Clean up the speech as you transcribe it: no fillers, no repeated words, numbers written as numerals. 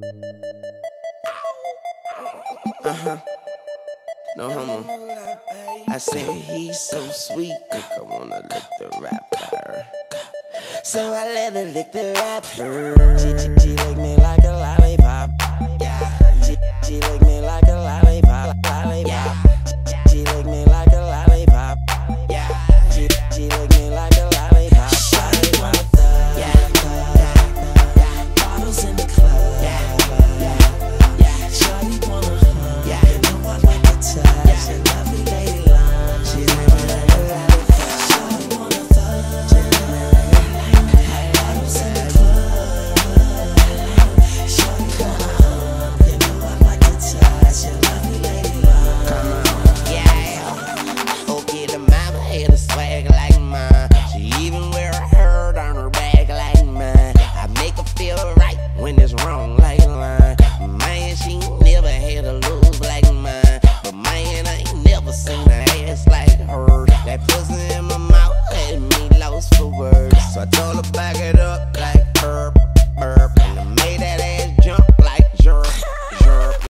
No homo. I said he's so sweet, I wanna lick the rapper. So I let her lick the rapper. She lick me like